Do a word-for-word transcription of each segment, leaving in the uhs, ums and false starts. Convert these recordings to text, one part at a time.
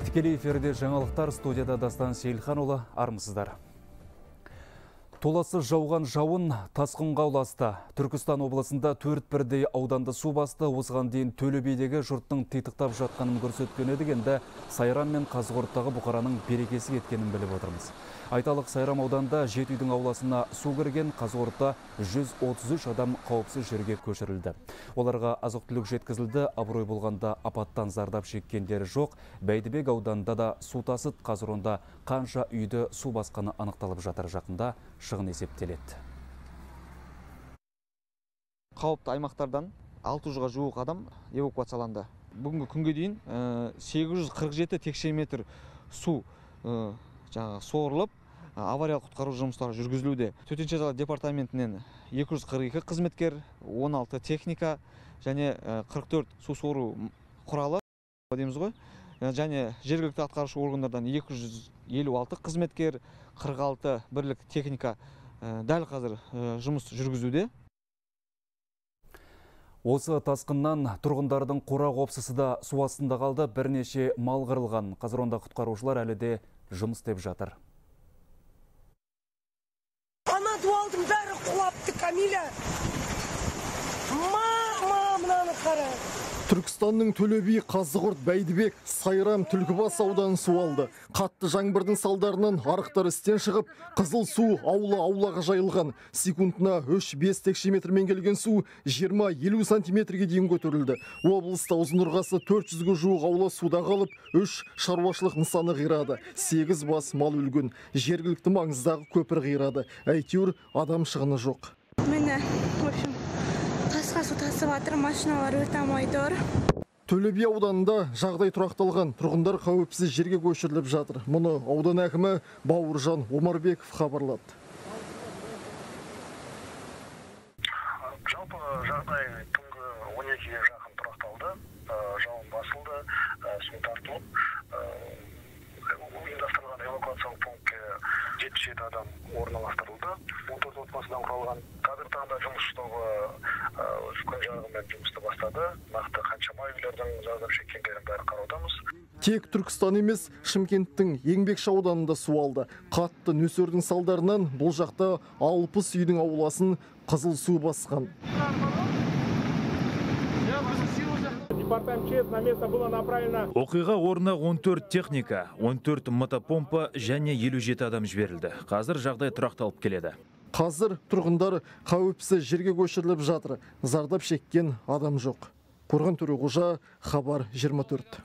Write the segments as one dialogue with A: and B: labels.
A: Тікелей эфирде жаңалықтар, студияда Дастан Сейілханұлы, армысыздар. Толассыз жауған жауын тасқынға ұласты. Түркістан облысында төрт бірдей ауданды су басты. Осыған дейін Төле бидегі жұрттың титықтап жатқанын көрсеткен едік, енді Сайрам мен Қазығұрттағы бұқараның берекесі кеткенін біліп отырмыз. Айталық, Сайрам ауданында жеті үйдің ауласына су кірген, Қазығұртта жүз отыз үш адам қауіпсіз жерге көшірілді. Оларға азық-түлік жеткізілді, абырой болғанда апаттан зардап шеккендері жоқ. Бәйдібек ауданында да су тасыт, қазір онда қанша үйді су басқаны анықталып жатыр, жақында шығын есептеледі.
B: Қауіпті аймақтардан алты жүзге жуық адам эвакуацияланды. Бүгінгі күнге дейін сегіз жүз қырық жеті текше метр су сорылып, авариялық құтқару жұмыстары жүргізілуде. Төтенше жағдайлар департаментінен екі жүз қырық екі қызметкер, он алты техника және қырық төрт су сору құралы дейміз ғой. Және жергілікті атқарушы органдардан екі жүз елу алты қызметкер, қырық алты бірлік техника дәл қазір жұмыс жүргізуде.
A: Осы тасқыннан тұрғындардың қора қопсысы да су астында қалды, бірнеше мал қырылған. Қазір онда құтқарушылар әлі де жұмыс істеп жатыр.
C: Ана дуалдың бәрі құлапты, Камиля. Мама, мынаны қара.
D: Түркістанның Төле би, Қазығұрт, Бәйдібек, Сайрам, Түлкібас ауданы су алды. Қатты жаңбырдың салдарынан арықтар істен шығып, қызыл су аула-аулаға жайылған. Секундына үш бес текше метрмен келген су жиырма елу сантиметрге дейін көтерілді. Облыста ұзын-ырғасы төрт жүзге жуық аула суда қалып, үш шаруашылық нысаны қирады. сегіз бас мал өлген. Жергілікті маңыздағы көпір қирады. Әйтеуір адам шығыны жоқ.
E: Мені, в общем, тасқа су тасып жатыр, машиналар өте алмай тұр.
D: Төле би ауданында жағдай тұрақталған, тұрғындар қауіпсіз жерге көшіріліп жатыр. Мұны аудан әкімі Бауыржан Омарбеков хабарлады.
F: Жалпы жағдай түнгі он екіге жақын тұрақталды. Жауын басылды, су тартылып, ұйымдастырылған эвакуациялық пунктке жетпіс жеті адам орналастырылды. он төрт отбасыдан құралған. Қазір таңда жұмыс тобы күн жарығымен жұмысты бастады. Нақты қаншама үйлердің зардап шеккендерін бәрі қараудамыз.
D: Тек Түркістан емес, Шымкенттің Еңбекші ауданында су алды. Қатты нөсердің салдарынан бұл жақта алпыс үйдің ауласын қызыл су басқан.
G: Оқиға орнына он төрт техника, он төрт мотопомпа және елу жеті адам жіберілді. Қазір жағдай тұрақталып келеді.
D: Қазір тұрғындар қауіпсіз жерге көшіріліп жатыр. Зардап шеккен адам жоқ. Қорған Төреғожа, Хабар жиырма төрт.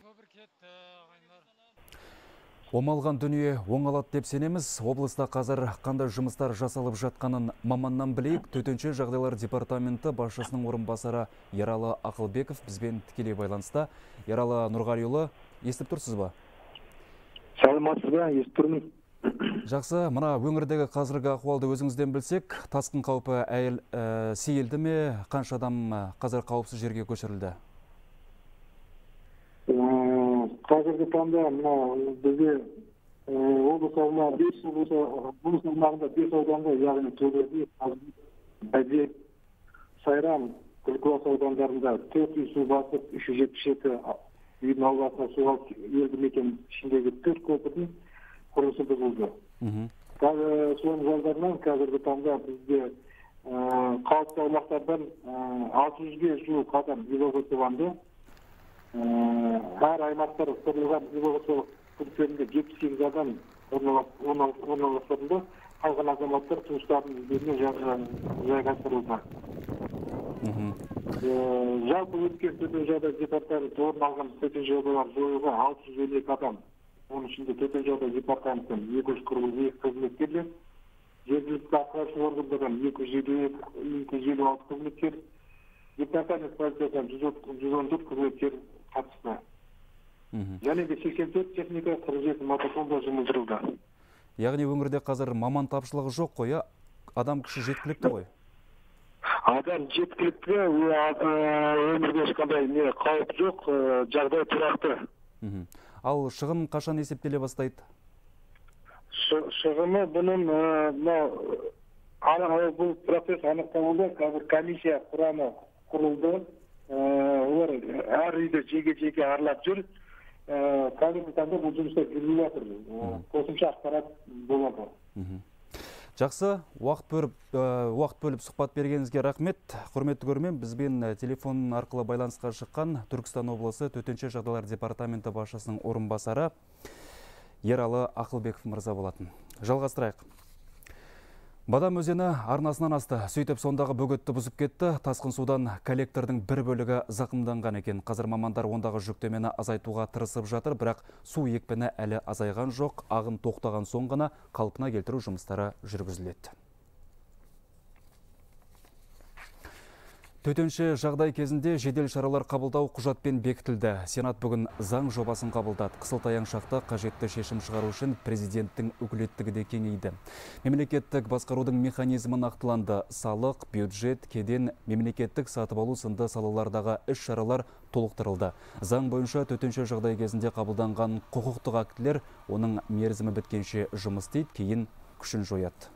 A: Омалған дүние оңалады деп сенеміз. Облыста қазір қандай жұмыстар жасалып жатқанын маманнан білейік. Төтенше жағдайлар департаменті басшысының орынбасары Ералы Ақылбеков бізбен тікелей байланыста. Ералы Нұрғалиұлы, естіп тұрсыз ба?
H: Саламатсыз ба, естіп тұрмын.
A: Жақсы, мына өңірдегі қазіргі ахуалды өзіңізден білсек, тасқын қаупі әйел ә, сейілді ме? Қанша адам қазір қауіпсіз жерге көшірілді?
H: Қазіргі таңда бізде облыс аумағында бес ауданда, яғни Төле би, Бәйдібек, Сайрам, Түлкібас аудандарында төрт үй су басып, үш жүз жетпіс жеті үйдің ауласына су алып, елді мекен ішіндегі төрт көпірдің құрылысы бұзылды. Соның салдарынан қазіргі таңда бізде қауіпті аумақтардан алты жүзге жуық адам эвакуацияланды. Әр аймақтар құрылған эвакуациялық пункттерінде жетпіс сегіз адам орналастырылды. Қалған азаматтар туыстарының үйлеріне жайғастырылды. Жалпы өткен төтенше жағдай департаменті орын алған төтенше жағдайлар жойылға алты жүз елу екі адам. Оның ішінде төтенше жағдай департаментінен екі жүз қырық екі қызметкерлер, жергілікті атқарушы органдардан екі жүз елу алты қызметкер, департамент полициясынан жүз он төрт қызметкер қатысты. Және де сексен төрт техника, қырық жеті мотопомпа жұмылдырылды.
A: Яғни өңірде қазір маман тапшылығы жоқ қой, адам күші жеткілікті ғой?
H: Адам жеткілікті, өмірде ешқандай қауіп жоқ, жағдай тұрақты.
A: Ал шығын қашан есептеле бастайды?
H: Шығыны бұның бұл процесс анықталуда, қазір комиссия құрамы құрылды. Олар әр үйді жеге-жеге аралап жүр. қазіргі таңда бұл жұмыстар жүргізіліп жатыр. Қосымша ақпарат болады.
A: Жақсы, уақыт бөліп, уақыт бөліп сұхбат бергеніңізге рахмет. Құрметті көрермен, бізбен телефон арқылы байланысқа шыққан Түркістан облысы төтенше жағдайлар департаменті басшысының орынбасары Ералы Ақылбеков мырза болатын. Жалғастырайық. Бадам өзені арнасынан асты. Сөйтіп сондағы бөгетті бұзып кетті. Тасқын судан коллектордың бір бөлігі зақымданған екен. Қазір мамандар ондағы жүктемені азайтуға тырысып жатыр, бірақ су екпіні әлі азайған жоқ. Ағын тоқтаған соң ғана қалпына келтіру жұмыстары жүргізіледі. Төтенше жағдай кезінде жедел шаралар қабылдау құжатпен бекітілді. Сенат бүгін заң жобасын қабылдады. Қысылтаяң шақта қажетті шешім шығару үшін президенттің өкілеттігі де кеңейді. Мемлекеттік басқарудың механизмі нақтыланды. Салық, бюджет, кеден, мемлекеттік сатып алу сынды салалардағы іс шаралар толықтырылды. Заң бойынша төтенше жағдай кезінде қабылданған құқықтық актілер оның мерзімі біткенше жұмыс істейді, кейін күшін жояды.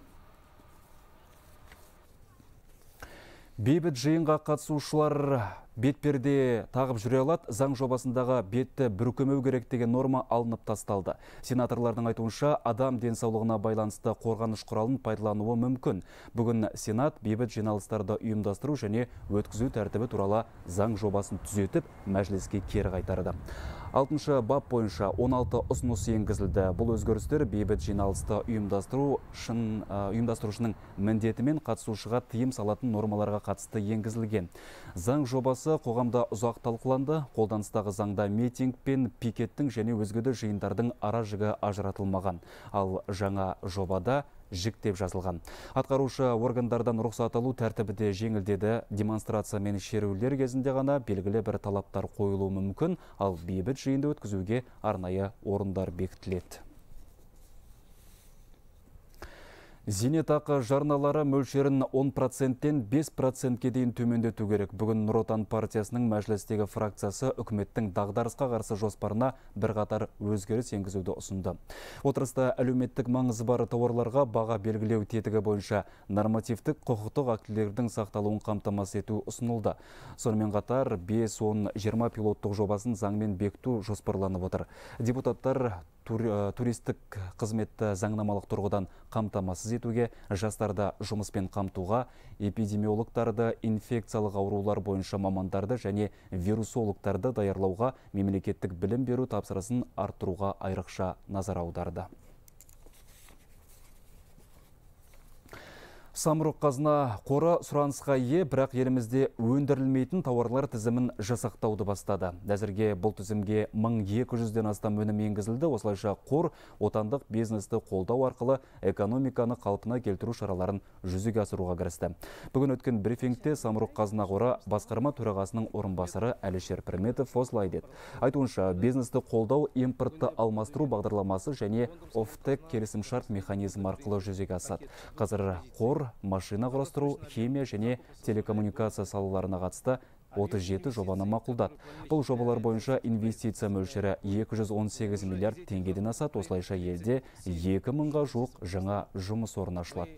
A: Бейбіт жиынға қатысушылар бетперде тағып жүре алады. Заң жобасындағы бетті бүркемеу керек деген норма алынып тасталды. Сенаторлардың айтуынша, адам денсаулығына байланысты қорғаныш құралын пайдалануы мүмкін. Бүгін Сенат бейбіт жиналыстарды ұйымдастыру және өткізу тәртібі туралы заң жобасын түзетіп, мәжіліске кері қайтарды. алтыншы бап бойынша он алты ұсыныс енгізілді. Бұл өзгерістер бейбіт жиналысты ұйымдастыру шын, ұйымдастырушының міндеті мен қатысушыға тыйым салатын нормаларға қатысты енгізілген. Заң жобасы қоғамда ұзақ талқыланды. Қолданыстағы заңда митинг пен пикеттің және өзгеде жиындардың ара жігі ажыратылмаған. Ал жаңа жобада жіктеп жазылған. Атқарушы органдардан рұқсат алу тәртібі де жеңілдеді. Демонстрация мен шерулер кезінде ғана белгілі бір талаптар қойылуы мүмкін, ал бейбіт жиынды өткізуге арнайы орындар бекітіледі. Зейнетақы жарналары мөлшерін он проценттен бес процентке дейін төмендету керек. Бүгін Нұр Отан партиясының мәжілістегі фракциясы үкіметтің дағдарысқа қарсы жоспарына бірқатар өзгеріс енгізуді ұсынды. Отырыста әлеуметтік маңызы бар тауарларға баға белгілеу тетігі бойынша нормативтік құқықтық актілердің сақталуын қамтамасыз ету ұсынылды. Сонымен қатар бес он жиырма пилоттық жобасын заңмен бекіту жоспарланып отыр. Депутаттар туристік қызметті заңнамалық тұрғыдан қамтамасыз етуге, жастарды жұмыспен қамтуға, эпидемиологтарды инфекциялық аурулар бойынша мамандарды және вирусологтарды даярлауға, мемлекеттік білім беру тапсырысын арттыруға айрықша назар аударды. Самұрық қазына қоры сұранысқа ие, бірақ елімізде өндірілмейтін тауарлар тізімін жасақтауды бастады. Әзірге бұл тізімге мың екі жүзден астам өнім енгізілді. Осылайша қор отандық бизнесті қолдау арқылы экономиканы қалпына келтіру шараларын жүзеге асыруға кірісті. Бүгін өткен брифингте Самұрық қазына қоры басқарма төрағасының орынбасары Әлішер Пірметов осылай деді. Айтуынша, бизнесті қолдау импортты алмастыру бағдарламасы және офтек келісімшарт механизм арқылы жүзеге асады. Қазір қор машина құрастыру, химия және телекоммуникация салаларына қатысты отыз жеті жобаны мақұлдады. Бұл жобалар бойынша инвестиция мөлшері екі жүз он сегіз миллиард теңгеден асады. Осылайша елде екі мыңға жуық жаңа жұмыс орны ашылады.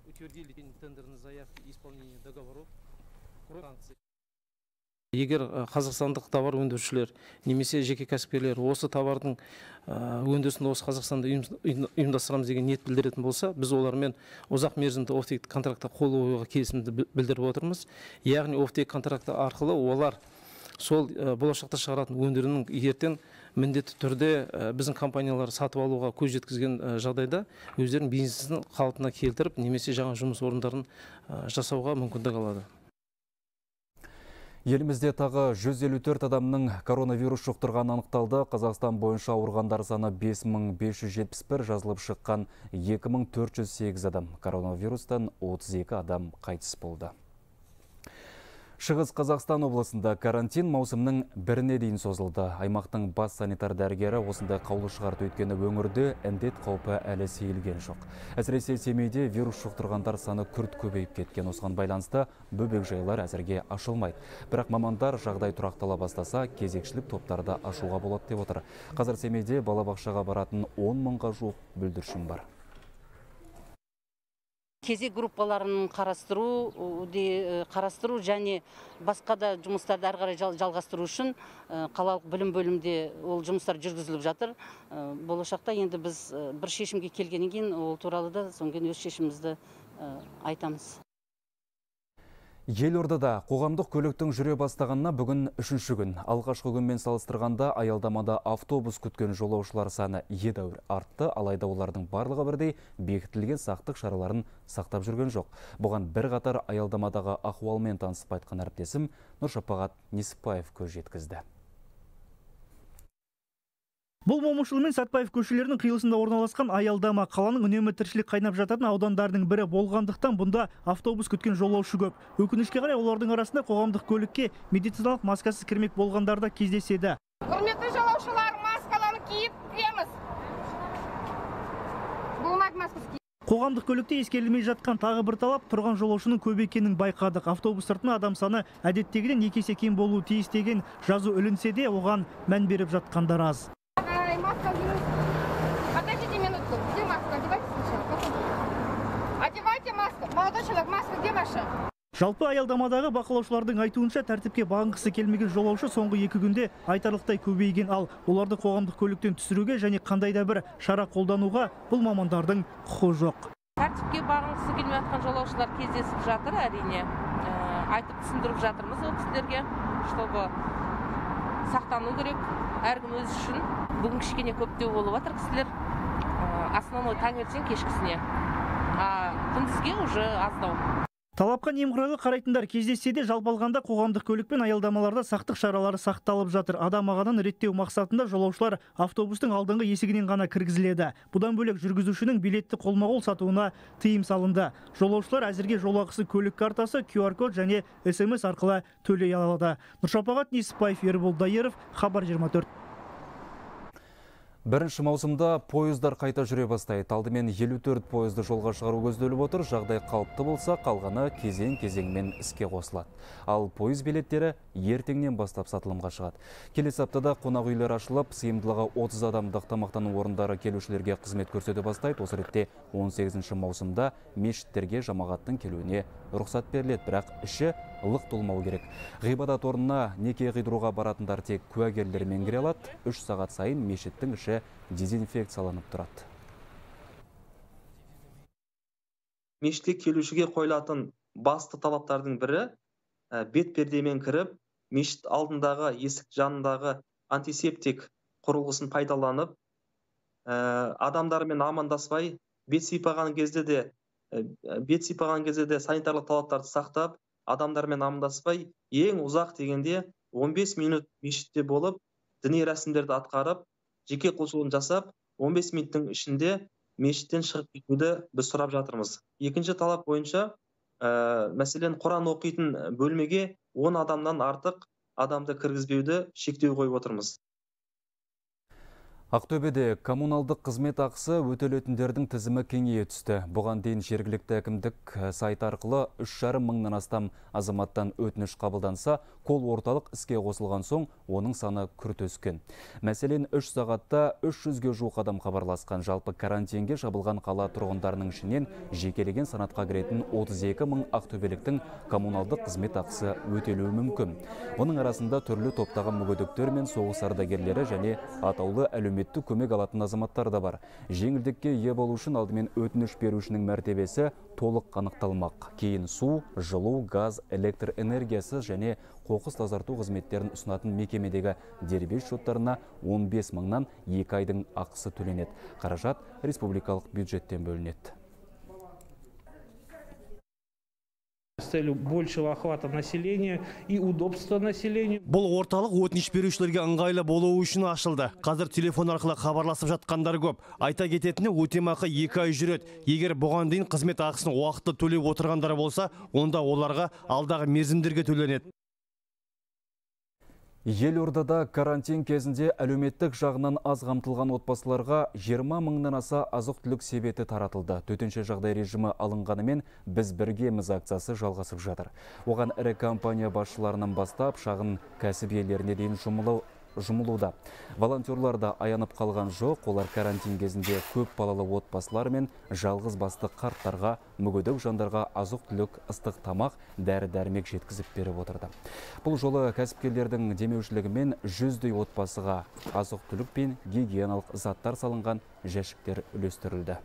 I: Егер қазақстандық товар өндірушілер немесе жеке кәсіпкерлер осы товардың өндірісін осы Қазақстанда ұйымдастырамыз деген ниет білдіретін болса, біз олармен ұзақ мерзімді офтек контрактқа қол қоюға келісімді білдіріп отырмыз. Яғни офтек контракты арқылы олар сол болашақта шығаратын өндірінің ертең міндетті түрде біздің компаниялар сатып алуға көз жеткізген жағдайда өздерінің бизнесін қалпына келтіріп, немесе жаңа жұмыс орындарын жасауға мүмкіндік алады.
A: Елімізде тағы жүз елу төрт адамның коронавирус жұқтырғаны анықталды. Қазақстан бойынша ауырғандар саны бес мың бес жүз жетпіс бір, жазылып шыққан екі мың төрт жүз сегіз адам. Коронавирустан отыз екі адам қайтыс болды. Шығыс Қазақстан облысында карантин маусымның біріне дейін созылды. Аймақтың бас санитар дәрігері осындай қаулы шығарды, өйткені өңірде індет қаупі әлі сейілген жоқ. Әсіресе Семейде вирус жұқтырғандар саны күрт көбейіп кеткен. Осыған байланысты бөбекжайлар әзірге ашылмайды. Бірақ мамандар жағдай тұрақтала бастаса, кезекшілік топтарды ашуға болады деп отыр. Қазір Семейде балабақшаға баратын он мыңға жуық бүлдіршін бар.
J: Кезек группаларын қарастыру, қарастыру және басқа да жұмыстарды ары қарай жалғастыру үшін қалалық білім бөлімінде ол жұмыстар жүргізіліп жатыр. Болашақта енді біз бір шешімге келгеннен кейін ол туралы да соңғы өз шешімімізді айтамыз.
A: Елордада қоғамдық көліктің жүре бастағанына бүгін үшінші күн. Алғашқы күнмен салыстырғанда аялдамада автобус күткен жолаушылар саны едәуір артты, алайда олардың барлығы бірдей бекітілген сақтық шараларын сақтап жүрген жоқ. Бұған бір қатар аялдамадағы ахуалмен танысып айтқан әріптесім Нұршапағат Несіпбаев көз жеткізді.
K: Бұл Момышұлы мен Сәтпаев көшелерінің қиылысында орналасқан аялдама қаланың үнемі тіршілік қайнап жататын аудандардың бірі болғандықтан бұнда автобус күткен жолаушы көп. Өкінішке қарай олардың арасында қоғамдық көлікке медициналық маскасыз кірмек болғандар да кездеседі.
L: Құрметті жолаушылар, маскаларды киіп кіреміз. Болмайды маскасы киіп.
K: Қоғамдық көлікте ескерілмей жатқан тағы бір талап тұрған жолаушының көп екенін байқадық. Автобус сыртына адам саны әдеттегіден екі есе кем болуы тиіс деген жазу ілінсе де оған мән беріп жатқандар аз.
L: Подождите минутку, где маска? Одевайте сначала. Одевайте маску. Молодой человек, маска где ваша?
K: Жалпы аялдамадағы бақылаушылардың айтуынша тәртіпке бағынғысы келмеген жолаушы соңғы екі күнде айтарлықтай көбейген, ал оларды қоғамдық көліктен түсіруге және қандай да бір шара қолдануға бұл мамандардың құқы жоқ.
M: Тәртіпке бағынғысы келмей жатқан жолаушылар кездесіп жатыр, әрине. Айтып түсіндіріп жатырмыз ол кісілерге, чтобы сақтану керек, әркім өз үшін. Бүгін кішкене көптеу болып жатыр кісілер. Основной таңертең кешкісіне. А күндізге уже аздау.
K: Талапқа немқұрайлы қарайтындар кездессе де жалпы алғанда қоғамдық көлік пен аялдамаларда сақтық шаралары сақталып жатыр. Адам ағанын реттеу мақсатында жолаушылар автобустың алдыңғы есігінен ғана кіргізіледі. Бұдан бөлек жүргізушінің билетті қолма-қол сатуына тыйым салынды. Жолаушылар әзірге жолақысы, көлік картасы, ку ар код және эс эм эс арқылы төлей алады. Нұршапағат Несіпбаев, Ербол Дайыров, Хабар жиырма төрт.
A: Бірінші маусымда пойыздар қайта жүре бастайды. Алдымен елу төрт пойызды жолға шығару көзделіп отыр. Жағдай қалыпты болса, қалғаны кезең-кезеңмен іске қосылады. Ал пойыз билеттері ертеңнен бастап сатылымға шығады. Келесі аптада қонақ үйлер ашылып, сыйымдылығы отыз адамдық тамақтану орындары келушілерге қызмет көрсете бастайды. Осы ретте он сегізінші маусымда мешіттерге жамағаттың келуіне рұқсат беріледі, бірақ іші ылық толмау керек. Ғибадат орнына неке қидыруға баратындар тек куәгерлермен кіре алады. үш сағат сайын мешіттің іші дезинфекцияланып тұрады.
N: Мешітке келушіге қойылатын басты талаптардың бірі бет пердемен кіріп, мешіт алдындағы есік жанындағы антисептик құрылғысын пайдаланып, адамдармен амандаспай, бет сипаған кезде де бет сипаған кезде де санитарлық талаптарды сақтап, адамдармен амандаспай, ең ұзақ дегенде он бес минут мешітте болып, діни рәсімдерді атқарып, жеке құлшылығын жасап, он бес минуттың ішінде мешіттен шығып кетуді біз сұрап жатырмыз. Екінші талап бойынша, мәселен, Құран оқитын бөлмеге он адамнан артық адамды кіргізбеуді шектеу қойып отырмыз.
A: Ақтөбеде коммуналдық қызмет ақысы өтелетіндердің тізімі кеңейе түсті. Бұған дейін жергілікті әкімдік сайт арқылы үш жарым мыңнан астам азаматтан өтініш қабылданса, кол орталық іске қосылған соң оның саны күрт өскен. Мәселен, үш сағатта үш жүзге жуық адам хабарласқан. Жалпы карантинге жабылған қала тұрғындарының ішінен жекелеген санатқа кіретін отыз екі мың ақтөбеліктің коммуналдық қызмет ақысы өтелуі мүмкін. Оның арасында түрлі топтағы мүгедектер мен соғыс ардагерлері және атаулы әлеуметтік көмек алатын азаматтар да бар. Жеңілдікке ие болу үшін алдымен өтініш берушінің мәртебесі толық анықталмақ. Кейін су, жылу, газ, электр энергиясы және қоқыс тазарту қызметтерін ұсынатын мекемедегі дербес шоттарына он бес мыңнан екі айдың ақысы төленеді. Қаражат республикалық бюджеттен бөлінеді.
O: С целью большего охвата населения и удобства населения.
P: Бұл орталық өтініш берушілерге ыңғайлы болуы үшін ашылды. Қазір телефон арқылы хабарласып жатқандар көп. Айта кететіні, өтемақы екі ай жүреді. Егер бұған дейін қызмет ақысын уақытты төлеп отырғандар болса, онда оларға алдағы мерзімдерге төленеді.
A: Елордада карантин кезінде әлеуметтік жағынан аз қамтылған отбасыларға жиырма мыңнан аса азық-түлік себеті таратылды. Төтенше жағдай режимі алынғанымен біз біргеміз акциясы жалғасып жатыр. Оған ірі компания басшыларынан бастап шағын кәсіп иелеріне дейін жұмылу жұмылуда. Волонтерлар да аянып қалған жоқ. Олар карантин кезінде көп балалы отбасылар мен жалғыз басты қарттарға, мүгедек жандарға азық-түлік, ыстық тамақ, дәрі-дәрмек жеткізіп беріп отырды. Бұл жолы кәсіпкерлердің демеушілігімен жүздей отбасыға азық-түлік пен гигиеналық заттар салынған жәшіктер үлестірілді.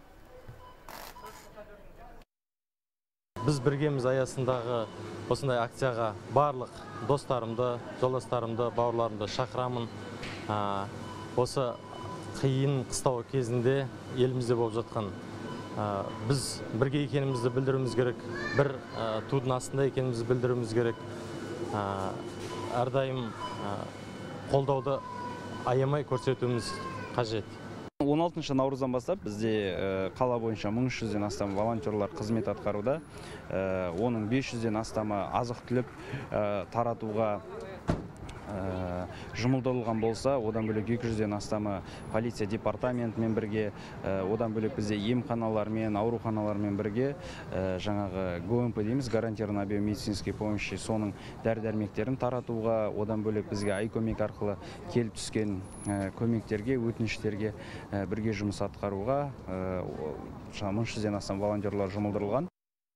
Q: Біз біргеміз аясындағы осындай акцияға барлық достарымды, жолдастарымды, бауырларымды шақырамын. Осы қиын қыстау кезінде елімізде болып жатқан біз бірге екенімізді білдіруіміз керек, бір тудың астында екенімізді білдіруіміз керек. Әрдайым қолдауды аямай көрсетуіміз қажет.
R: он алтыншы наурыздан бастап бізде қала бойынша мың үш жүзден астам волонтерлар қызмет атқаруда. Оның бес жүзден астамы азық-түлік таратуға жұмылдырылған болса, одан бөлек екі жүзден астамы полиция департаментімен бірге, одан бөлек бізде емханалармен, ауруханалармен бірге жаңағы ГОМП дейміз, гарантированной биомедицинской помощи, соның дәрі-дәрмектерін таратуға, одан бөлек бізге ай көмек арқылы келіп түскен көмектерге, өтініштерге бірге жұмыс атқаруға мың үш жүзден астам волонтерлар жұмылдырылған.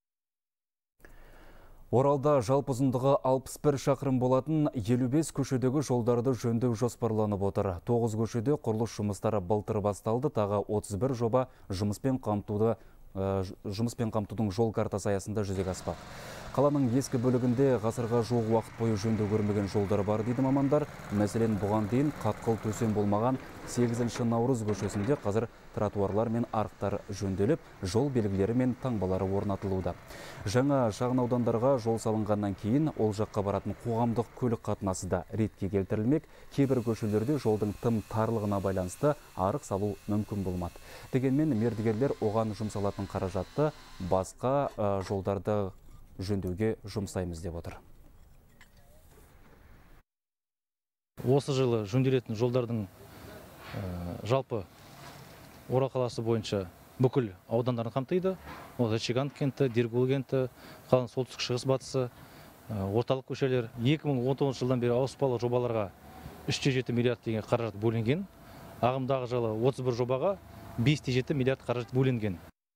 A: Оралда жалпы ұзындығы алпыс бір шақырым болатын елу бес көшедегі жолдарды жөндеу жоспарланып отыр. тоғыз көшеде құрылыс жұмыстары былтыр басталды, тағы отыз бір жоба жұмыспен қамтуды жұмыспен қамтудың жол картасы аясында жүзеге аспақ. Қаланың ескі бөлігінде ғасырға жуық уақыт бойы жөндеу көрмеген жолдар бар дейді мамандар. Мәселен, бұған дейін қатқыл төсем болмаған сегізінші наурыз көшесінде қазір тротуарлар мен арықтар жөнделіп, жол белгілері мен таңбалары орнатылуда. Жаңа шағын аудандарға жол салынғаннан кейін ол жаққа баратын қоғамдық көлік қатынасы да ретке келтірілмек. Кейбір көшелерде жолдың тым тарлығына байланысты арық салу мүмкін болмады. Дегенмен мердігерлер оған жұмсалатын қаражатты басқа жолдарды жөндеуге жұмсаймыз деп отыр.
I: Осы жылы жөнделетін жолдардың жалпы Орал қаласы бойынша бүкіл аудандарын қамтиды. Ол Зачаган кенті, Дергул кенті, қалың солтүстік шығыс батысы, орталық көшелер. екі мың он тоғызыншы жылдан бері ауыспалы жобаларға үш те жеті миллиард деген қаражат бөлінген. Ағымдағы жылы отыз бір жобаға бес те жеті миллиард қаражат бөлінген.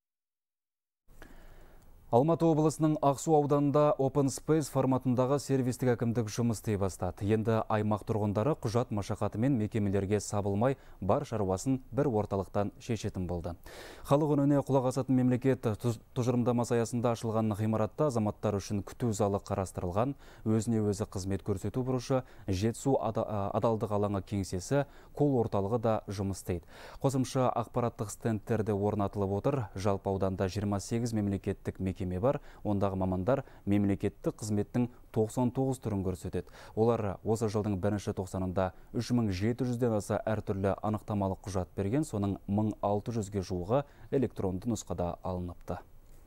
A: Алматы облысының Ақсу ауданында Open Space форматындағы сервистік әкімдік жұмыс істей бастады. Енді аймақ тұрғындары құжат машақатымен мекемелерге сабылмай бар шаруасын бір орталықтан шешетін болды. Халық үніне құлақ асатын мемлекет тұжырымдамасы аясында ашылған ғимаратта азаматтар үшін күту залы қарастырылған, өзіне өзі қызмет көрсету бұрышы, Жетісу адалдық алаңы кеңсесі, кол орталығы да жұмыс істейді. Қосымша ақпараттық стендтерде орнатылып отыр. Жалпы ауданда жиырма сегіз мемлекеттік мекеме бар. Ондағы мамандар мемлекеттік қызметтің тоқсан тоғыз түрін көрсетеді. Олар осы жылдың бірінші тоқсанында үш мың жеті жүзден аса әртүрлі анықтамалық құжат берген, соның мың алты жүзге жуығы электронды нұсқада алыныпты.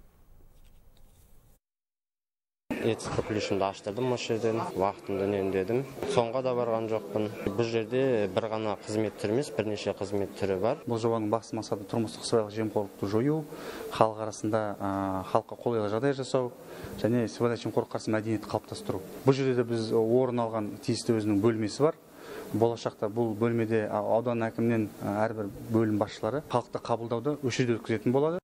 S: Этика плюшымды аштырдым осы жерден, уақытымды үнемдедім. Соңға да барған жоқпын. Бұл жерде бір ғана қызмет түрі емес, бірнеше қызмет түрі бар.
T: Бұл жобаның басты мақсаты тұрмыстық сыбайлас жемқорлықты жою, халық арасында халыққа қолайлы жағдай жасау және сыбайлас жемқорлыққа қарсы мәдениетті қалыптастыру. Бұл жерде біз орын алған тиісті өзінің бөлмесі бар. Болашақта бұл бөлмеде аудан әкімінен әрбір бөлім басшылары халықты қабылдауды осы жерде өткізетін болады.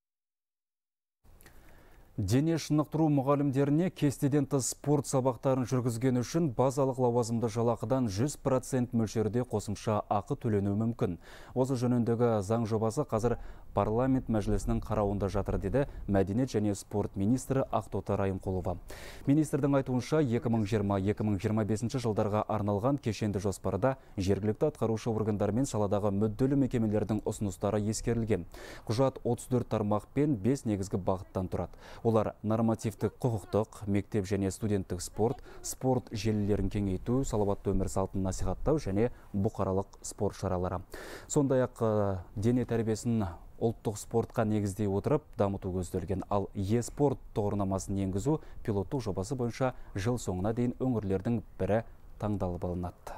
A: Дене шынықтыру мұғалімдеріне кестеден тыс спорт сабақтарын жүргізген үшін базалық лауазымды жалақыдан жүз процент мөлшерде қосымша ақы төленуі мүмкін. Осы жөніндегі заң жобасы қазір парламент мәжілісінің қарауында жатыр, деді мәдениет және спорт министрі Ақтоты Райымқұлова. Министрдің айтуынша екі мың жиырма - екі мың жиырма бесінші жылдарға арналған кешенді жоспарда жергілікті атқарушы органдар мен саладағы мүдделі мекемелердің ұсыныстары ескерілген. Құжат отыз төрт тармақ пен бес негізгі бағыттан тұрады. Олар нормативтік құқықтық, мектеп және студенттік спорт, спорт желілерін кеңейту, салауатты өмір салтын насихаттау және бұқаралық спорт шаралары. Сондай-ақ дене тәрбиесін ұлттық спортқа негіздей отырып дамыту көзделген. Ал е-спорт тұғырнамасын енгізу пилоттық жобасы бойынша жыл соңына дейін өңірлердің бірі таңдалып алынады.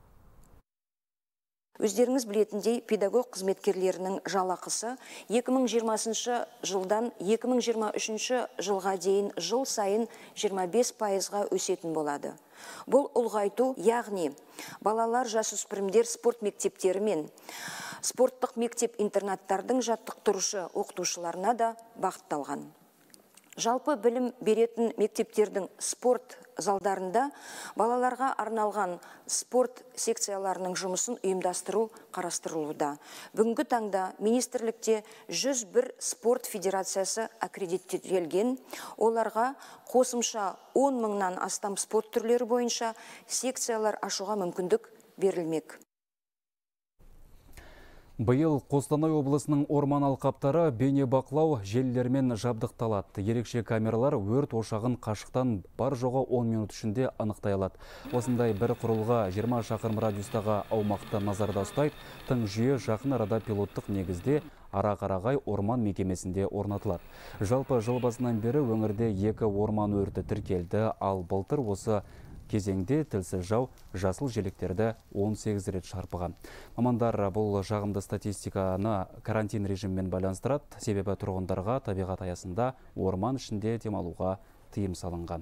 U: Өздеріңіз білетіндей, педагог қызметкерлерінің жалақысы екі мың жиырмасыншы жылдан екі мың жиырма үшінші жылға дейін жыл сайын жиырма бес пайызға өсетін болады. Бұл ұлғайту, яғни балалар, жасөспірімдер спорт мектептері мен спорттық мектеп-интернаттардың жаттықтырушы оқытушыларына да бағытталған. Жалпы білім беретін мектептердің спорт залдарында балаларға арналған спорт секцияларының жұмысын ұйымдастыру қарастырылуда. Бүгінгі таңда министрлікте жүз бір спорт федерациясы аккредиттелген. Оларға қосымша он мыңнан астам спорт түрлері бойынша секциялар ашуға мүмкіндік берілмек.
A: Биыл Қостанай облысының орман алқаптары бейнебақылау желілерімен жабдықталады. Ерекше камералар өрт ошағын қашықтан бар жоғы он минут ішінде анықтай алады. Осындай бір құрылға жиырма шақырым радиустағы аумақты назарда ұстайды. Тың жүйе жақын арада пилоттық негізде Ара-Қарағай орман мекемесінде орнатылады. Жалпы жыл басынан бері өңірде екі орман өрті тіркелді, ал былтыр осы кезеңде тілсіз жау жасыл желектерді он сегіз рет шарпыған. Мамандар бұл жағымды статистиканы карантин режиммен байланыстырады, себебі тұрғындарға табиғат аясында орман ішінде демалуға тыйым салынған.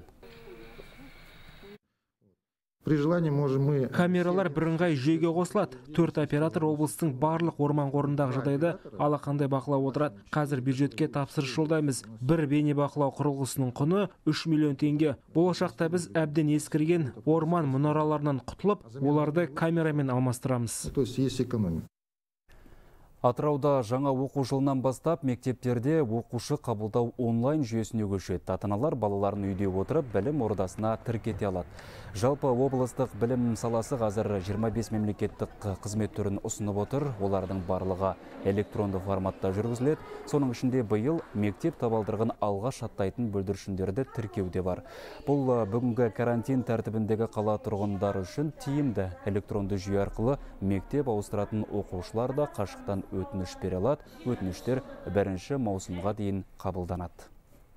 B: При желании можем мы...
V: Камералар бірыңғай жүйеге қосылады. Төрт оператор облыстың барлық орман қорындағы жағдайды алақандай бақылап отырады. Қазір бюджетке тапсырыс жолдаймыз. Бір бейне бақылау құрылғысының құны үш миллион теңге. Болашақта біз әбден ескірген орман мұнараларынан құтылып, оларды камерамен алмастырамыз.
B: То есть есть экономия.
A: Атырауда жаңа оқу жылынан бастап мектептерде оқушы қабылдау онлайн жүйесіне көшеді. Ата-аналар балаларын үйде отырып білім ордасына тіркете алады. Жалпы облыстық білім саласы қазір жиырма бес мемлекеттік қызмет түрін ұсынып отыр. Олардың барлығы электронды форматта жүргізіледі. Соның ішінде биыл мектеп табалдырығын алға шаттайтын бүлдіршіндерді тіркеуде бар. Бұл бүгінгі карантин тәртібіндегі қала тұрғындары үшін тиімді. Электронды жүйе арқылы мектеп ауыстыратын оқушылар да қашықтан өтініш бере алады. Өтініштер бірінші маусымға дейін қабылданады.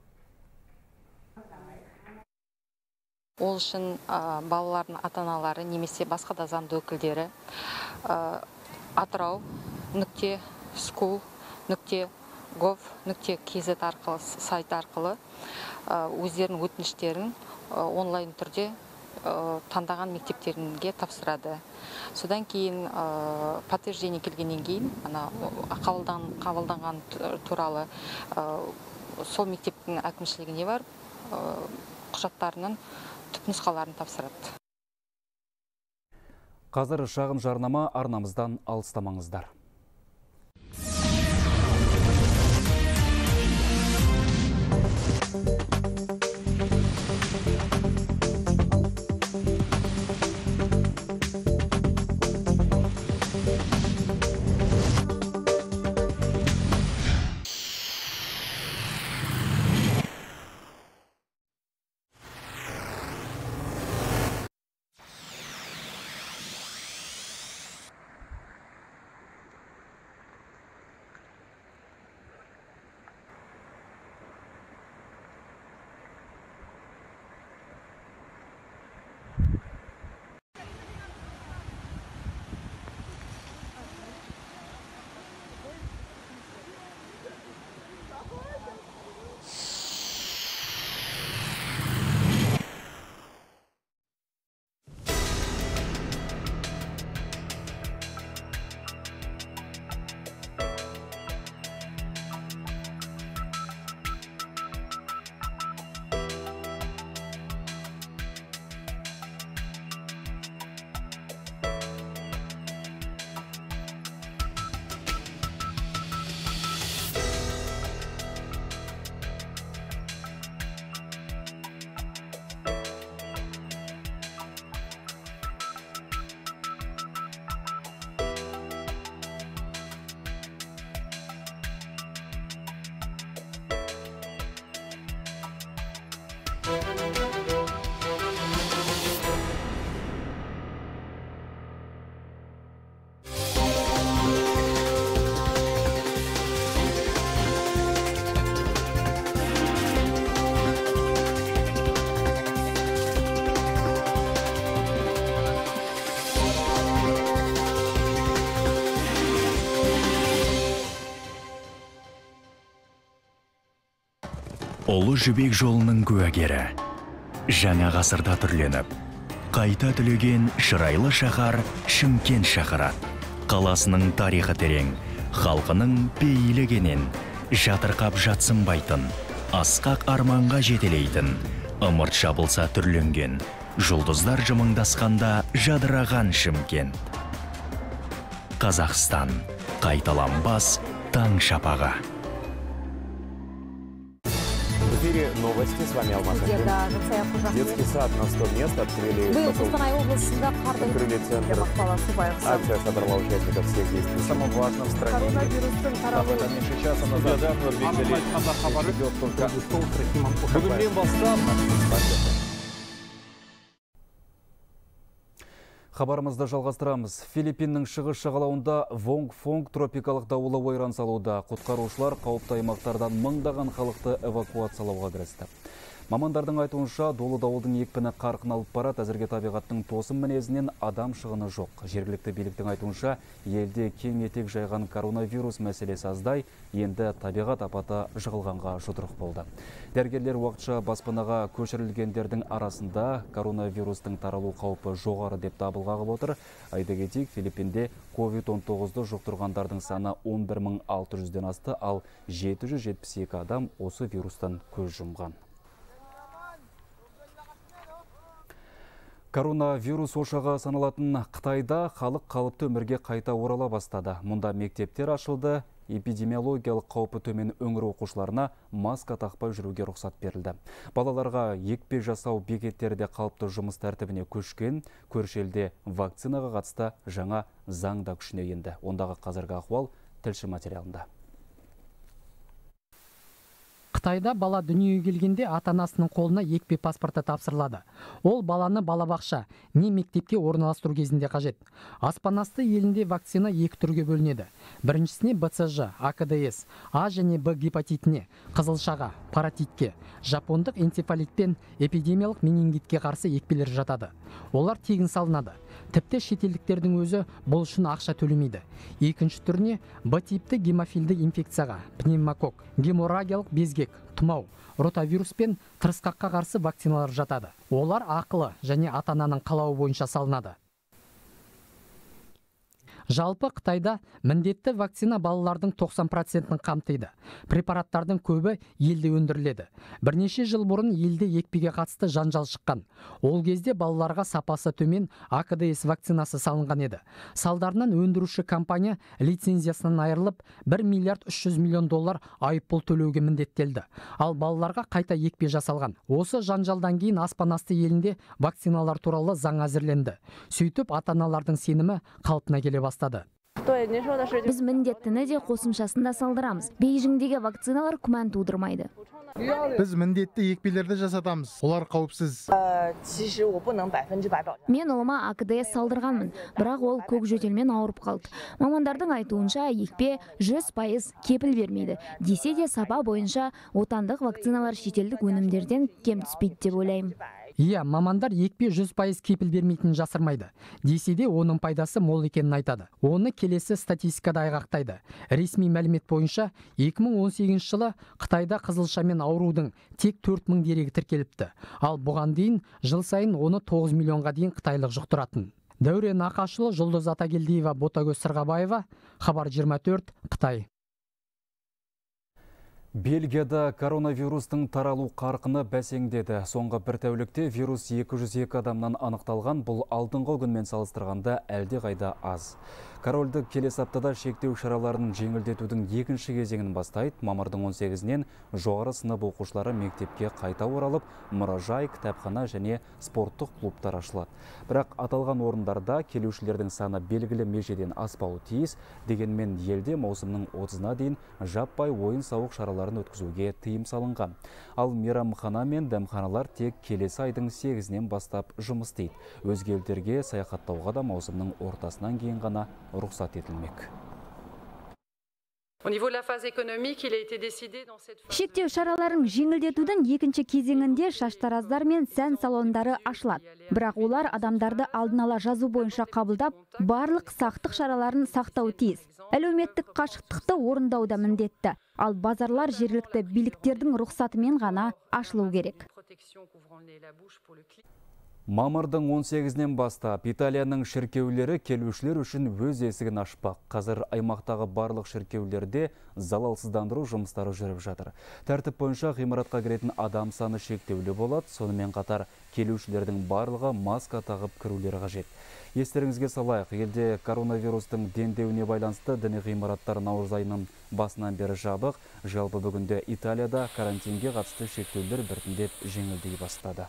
W: Ол үшін балалардың ата-аналары немесе басқа да заңды өкілдері атырау нүкте скул нүкте гов нүкте кз арқылы сайт арқылы өздерінің өтініштерін онлайн түрде таңдаған мектептерге тапсырады. Содан кейін подтверждение келгеннен кейін қабылданған туралы сол мектептің әкімшілігіне барып құжаттарының түпнұсқаларын тапсырады.
A: Қазір шағын жарнама, арнамыздан алыстамаңыздар.
X: Ұлы жібек жолының куәгері. Жаңа ғасырда түрленіп,
C: қайта түлеген шырайлы шаһар Шымкент шаһары. Қаласының тарихы терең, халқының пейілі кенен, жатырқап жатсынбайтын, асқақ арманға жетелейтін, ымырт жабылса түрленген, жұлдыздар жымыңдасқанда жадыраған Шымкент. Қазақстан, қайталанбас таң шапағы.
E: В эфире новости, с вами Алмаз Ахмедов. Детский сад на сто мест открыли. Открыли центр. Акция собрала участников всех действий. Самым важным в стране. Об этом меньше часа назад. Идет только. Бүгін бастап.
A: Хабарымызды жалғастырамыз. Филиппиннің шығыс жағалауында Вонг-Фонг тропикалық дауылы ойран салуда. Құтқарушылар қауіпті аймақтардан мыңдаған халықты эвакуациялауға кірісті. Мамандардың айтуынша, долы дауылдың екпіні қарқын алып барады. Әзірге табиғаттың тосын мінезінен адам шығыны жоқ. Жергілікті биліктің айтуынша, елде кең етек жайған коронавирус мәселесі аздай, енді табиғат апаты жығылғанға жұдырық болды. Дәрігерлер уақытша баспанаға көшірілгендердің арасында коронавирустың таралу қаупі жоғары деп дабыл қағып отыр. Айта кетейік, Филиппинде ковид он тоғызды жұқтырғандардың саны он бір мың алты жүзден асты, ал жеті жүз жетпіс екі адам осы вирустан көз жұмған. Коронавирус ошағы саналатын Қытайда халық қалыпты өмірге қайта орала бастады. Мұнда мектептер ашылды, эпидемиологиялық қаупі төмен өңір оқушыларына маска тақпай жүруге рұқсат берілді. Балаларға екпе жасау бекеттерде қалыпты жұмыс тәртібіне көшкен, көрші елде вакцинаға қатысты жаңа заң да күшіне енді. Ондағы қазіргі ахуал тілші материалында.
F: Қытайда бала дүниеге келгенде ата-анасының қолына екпе паспорты тапсырылады. Ол баланы балабақша не мектепке орналастыру кезінде қажет. Аспанасты елінде вакцина екі түрге бөлінеді. Біріншісіне бэ цэ жэ, а ка дэ эс, А және Б гепатитіне, қызылшаға, паротитке, жапондық энцефалит пен эпидемиялық менингитке қарсы екпелер жатады. Олар тегін салынады. Тіпті шетелдіктердің өзі бұл үшін ақша төлемейді. Екінші түріне Б типті гемофилді инфекцияға, пневмокок, геморрагиялық безгек, тұмау, ротавирус пен тырысқаққа қарсы вакциналар жатады. Олар ақылы және ата-ананың қалауы бойынша салынады. Жалпы Қытайда міндетті вакцина балалардың тоқсан процентін қамтиды. Препараттардың көбі елде өндіріледі. Бірнеше жыл бұрын елде екпеге қатысты жанжал шыққан. Ол кезде балаларға сапасы төмен а ка дэ эс вакцинасы салынған еді. Салдарынан өндіруші компания лицензиясынан айырылып, бір миллиард үш жүз миллион доллар айыппұл төлеуге міндеттелді. Ал балаларға қайта екпе жасалған. Осы жанжалдан кейін аспанасты елінде вакциналар туралы заң әзірленді. Сөйтіп ата-аналардың сенімі қалпына келе бастады.
X: Біз міндеттіні де қосымшасын да салдырамыз. Бейжіңдегі вакциналар күмән тудырмайды.
Y: Біз міндетті екпелерді жасатамыз. Олар қауіпсіз.
X: Мен ұлыма а ка дэ эс салдырғанмын, бірақ ол көк жөтелмен ауырып қалды. Мамандардың айтуынша екпе жүз пайыз кепіл бермейді. Десе де сапа бойынша отандық вакциналар шетелдік өнімдерден кем түспейді деп ойлаймын.
F: Иә, мамандар екпе жүз пайыз кепіл бермейтінін жасырмайды. Десе де оның пайдасы мол екенін айтады. Оны келесі статистикада айғақтайды. Ресми мәлімет бойынша екі мың он сегізінші жылы Қытайда қызылшамен аурудың тек төрт мың дерегі тіркеліпті. Ал бұған дейін жыл сайын оны тоғыз миллионға дейін қытайлық жұқтыратын. Дәурен Ақашұлы, Жұлдыз Атагелдиева, Ботагөз Сырғабаева, Хабар жиырма төрт, Қытай.
A: Бельгияда коронавирустың таралу қарқыны бәсеңдеді. Соңғы бір тәулікте вирус екі жүз екі адамнан анықталған, бұл алдыңғы күнмен салыстырғанда әлде қайда аз. Корольдік келесі аптада шектеу шараларын жеңілдетудің екінші кезеңін бастайды. Мамырдың он сегізінен жоғары сынып оқушылары мектепке қайта оралып, мұражай, кітапхана және спорттық клубтар ашылады. Бірақ аталған орындарда келушілердің саны белгілі межеден аспауы тиіс, дегенмен елде маусымның отызына дейін жаппай ойын-сауық шараларын өткізуге тыйым салынған. Ал мейрамхана мен дәмханалар тек келесі айдың сегізінен бастап жұмыс істейді. Өзге елдерге саяхаттауға да маусымның ортасынан кейін ғана рұқсат етілмек.
X: Шектеу шараларын жеңілдетудің екінші кезеңінде шаштараздар мен сән салондары ашылады. Бірақ олар адамдарды алдын ала жазу бойынша қабылдап, барлық сақтық шараларын сақтау тиіс. Әлеуметтік қашықтықты орындауда міндетті. Ал базарлар жергілікті биліктердің рұқсатымен ғана ашылу керек.
A: Мамырдың он сегізінен бастап Италияның шіркеулері келушілер үшін өз есігін ашпақ. Қазір аймақтағы барлық шіркеулерде залалсыздандыру жұмыстары жүріп жатыр. Тәртіп бойынша ғимаратқа кіретін адам саны шектеулі болады. Сонымен қатар келушілердің барлығы маска тағып кірулері қажет. Естеріңізге салайық, елде коронавирустың дендеуіне байланысты діни ғимараттар наурыз айының басынан бері жабық. Жалпы бүгінде Италияда карантинге қатысты шектеулер біртіндеп жеңілдей бастады.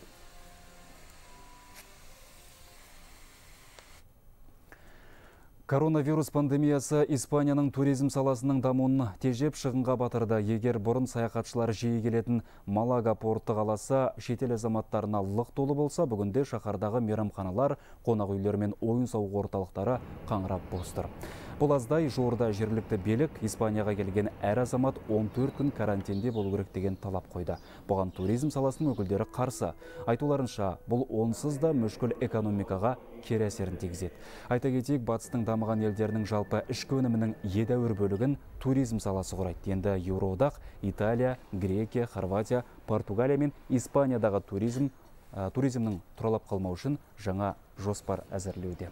A: Коронавирус пандемиясы Испанияның туризм саласының дамуын тежеп шығынға батырды. Егер бұрын саяхатшылар жиі келетін Малага порты қаласы шетел азаматтарына лық толы болса, бүгінде шаһардағы мейрамханалар, қонақ үйлер мен ойын сауық орталықтары қаңырап бос тұр. Бұл аздай жуырда жергілікті билік Испанияға келген әр азамат он төрт күн карантинде болу керек деген талап қойды. Бұған туризм саласының өкілдері қарсы. Айтуларынша, бұл онсыз да мүшкіл экономикаға кері әсерін тигізеді. Айта кетейік, батыстың дамыған елдерінің жалпы ішкі өнімінің едәуір бөлігін туризм саласы құрайды. Енді Еуроодақ, Италия, Грекия, Хорватия, Португалия мен Испаниядағы туризм туризмнің тұралап қалмау үшін жаңа жоспар әзірлеуде.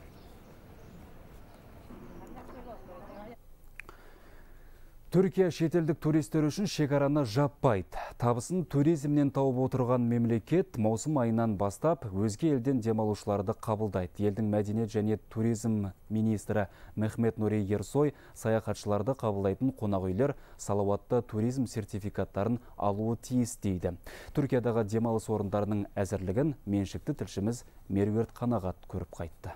A: Түркия шетелдік туристер үшін шекараны жаппайды. Табысын туризмнен тауып отырған мемлекет маусым айынан бастап өзге елден демалушыларды қабылдайды. Елдің мәдениет және туризм министрі Мехмет Нури Ерсой саяхатшыларды қабылдайтын қонақ үйлер салауатты туризм сертификаттарын алуы тиіс дейді. Түркиядағы демалыс орындарының әзірлігін меншікті тілшіміз Меруерт Қанағат көріп қайтты.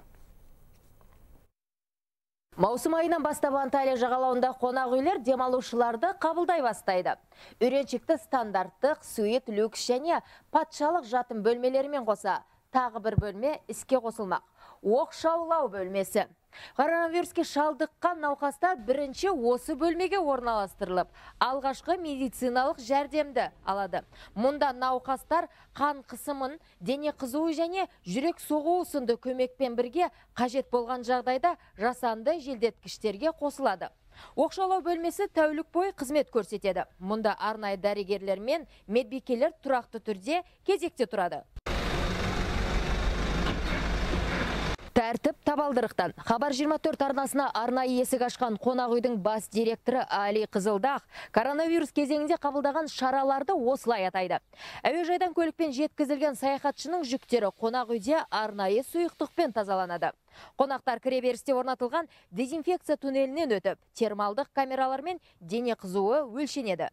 D: Маусым айынан бастап Анталия жағалауында қонақ үйлер демалушыларды қабылдай бастайды. Үйреншікті стандарттық, суит, люкс және патшалық жатын бөлмелерімен қоса тағы бір бөлме іске қосылмақ. Оқшаулау бөлмесі. Коронавируске шалдыққан науқастар бірінші осы бөлмеге орналастырылып, алғашқы медициналық жәрдемді алады. Мұнда науқастар қан қысымын, дене қызуы және жүрек соғуы сынды көмекпен бірге қажет болған жағдайда жасанды желдеткіштерге қосылады. Оқшаулау бөлмесі тәулік бойы қызмет көрсетеді. Мұнда арнайы дәрігерлер мен медбикелер тұрақты түрде кезекте тұрады. Тәртіп табалдырықтан. Хабар жиырма төрт арнасына арнайы есік ашқан қонақ үйдің бас директоры Али Қызылдақ коронавирус кезеңінде қабылдаған шараларды осылай атайды. Әуежайдан көлікпен жеткізілген саяхатшының жүктері қонақ үйде арнайы сұйықтықпен тазаланады. Қонақтар кіреберісте орнатылған дезинфекция туннелінен өтіп, термалдық камералармен дене қызуы өлшенеді.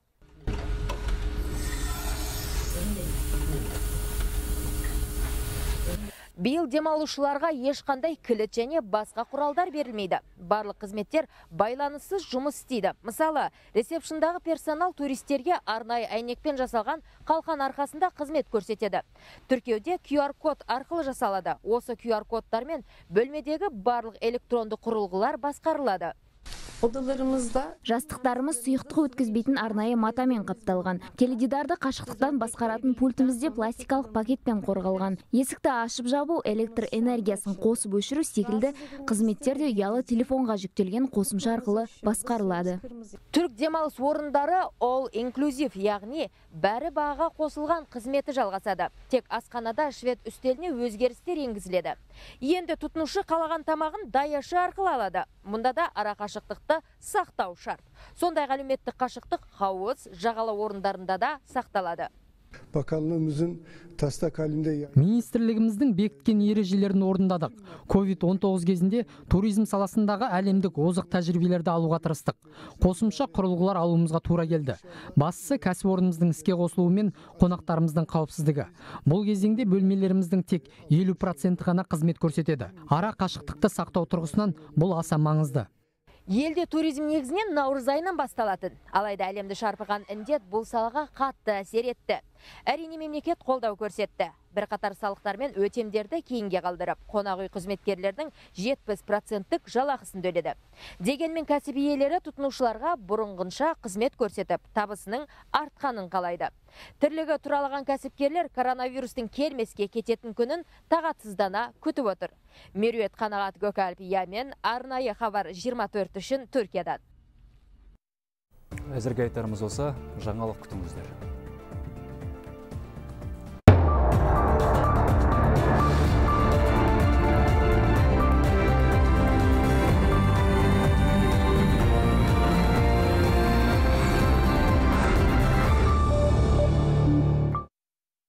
D: Биыл демалушыларға ешқандай кілт және басқа құралдар берілмейді. Барлық қызметтер байланыссыз жұмыс істейді. Мысалы, ресепшндағы персонал туристерге арнайы әйнекпен жасалған қалқан арқасында қызмет көрсетеді. Тіркеуде ку ар код арқылы жасалады. Осы ку ар кодтармен бөлмедегі барлық электронды құрылғылар басқарылады.
X: Одаlarımızda жастықтарымыз сұйықтық өткізбейтін арнайы матамен қапталған. Теледидарды қашықтықтан басқаратын пультімізде пластикалық пакетпен қорғалған. Есікті ашып жабу, электр энергиясын қосып өшіру секілді қызметтерде ұялы телефонға жүктелген қосымша арқылы басқарылады.
D: Түрк демалыс орындары all inclusive, яғни бәрі бағаға қосылған қызметі жалғасады. Тек асханада швед үстеліне өзгерістер енгізіледі. Енді тұтынушы қалаған тамағын даяшы арқылы алады. Мұнда да ара қашықтықты сақтау шарт. Сондай әлеуметтік қашықтық хауыз, жағалау орындарында да сақталады.
G: Bakanlığımızın taslak halinde
F: Министрлігіміздің бекіткен ережелерін орындадық. ковид он тоғыз кезінде туризм саласындағы әлемдік озық тәжірибелерді алуға тырыстық. Қосымша құрылғылар алуымызға тура келді. Бастысы кәсіпорнымыздың іске қосылуы мен қонақтарымыздың қауіпсіздігі. Бұл кезеңде бөлмелеріміздің тек елу проценті ғана қызмет көрсетеді. Ара қашықтықты сақтау тұрғысынан бұл аса маңызды.
D: Елде туризм негізінен наурыз айынан басталатын. Алайда әлемді шарпыған індет бұл салаға қатты әсер етті. Әрине мемлекет қолдау көрсетті. Бір қатар салықтар мен өтемдерді кейінге қалдырып, қонақ үй қызметкерлердің жетпіс проценттік жалақысын төледі. Дегенмен кәсіп иелері тұтынушыларға бұрынғынша қызмет көрсетіп, табысының артқанын қалайды. Тірлігі тұралаған кәсіпкерлер коронавирустың келмеске кететін күнін тағатсыздана күтіп отыр. Меруерт Қанағат, Gökalp Yamen, арнайы хабар жиырма төрт үшін Түркиядан.
A: Әзірге айтарымыз болса, жаңалық күтіңіздер.